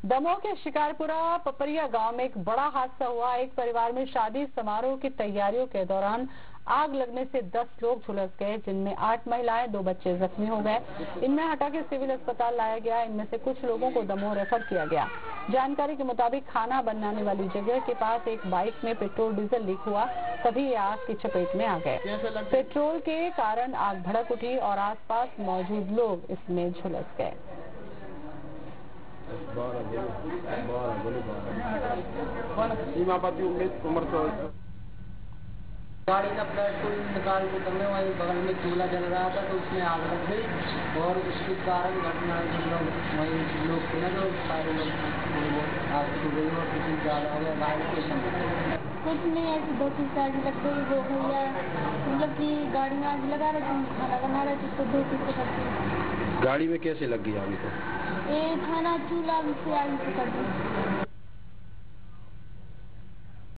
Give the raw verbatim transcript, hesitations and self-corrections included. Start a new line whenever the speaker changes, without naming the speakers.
दमोह के शिकारपुरा पपरिया गांव में एक बड़ा हादसा हुआ। एक परिवार में शादी समारोह की तैयारियों के दौरान आग लगने से दस लोग झुलस गए, जिनमें आठ महिलाएं, दो बच्चे जख्मी हो गए। इनमें हटा के सिविल अस्पताल लाया गया। इनमें से कुछ लोगों को दमोह रेफर किया गया। जानकारी के मुताबिक खाना बनाने वाली जगह के पास एक बाइक में पेट्रोल डीजल लीक हुआ, तभी ये आग की चपेट में आ गए। पेट्रोल के कारण आग भड़क उठी और आसपास मौजूद लोग इसमें झुलस गए।
गाड़ी का पेट्रोल निकाल के कमरे वहीं बगल में चूल्हा जल रहा था, तो उसमें आग लग गई और उसके कारण घटना लोग वहीं लोग थे ना, जो सारे लोग आग छू गई और किसी ज्यादा हो गया घायल के
कुछ नहीं, ऐसी दो तीन आग लग गई। वो भैया मतलब कि गाड़ी में आग लगा रहे थे, खाना बना रहे थे, तो दो तीन से करते।
गाड़ी में कैसे लग गई आग?
ये खाना चूल्हा से आग पकड़ गई।